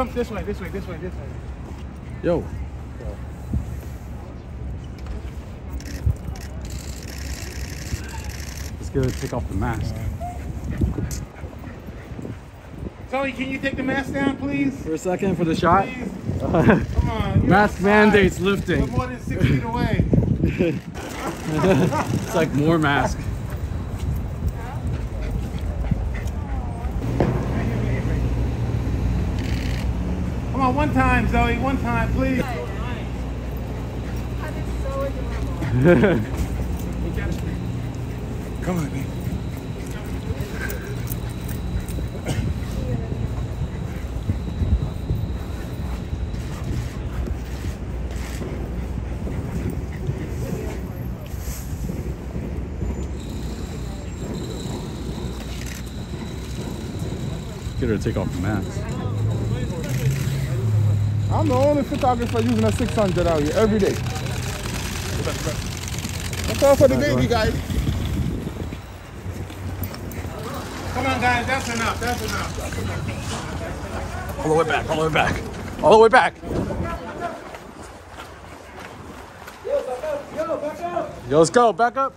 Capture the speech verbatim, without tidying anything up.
come this way, this way, this way, this way. Yo. Let's get her to take off the mask. Zoe, can you take the mask down, please? For a second, for the shot. Please. Come on. Mask outside. mandates lifting. We're more than six feet away. It's like more mask. Come on, one time, Zoe, one time, please. Come on, baby. Get her to take off the mask. I'm the only photographer using a six hundred out here every day. That's all for the baby, guys. Come on, guys, that's enough, that's enough. All the way back, all the way back. All the way back. Yo, let's go, back up.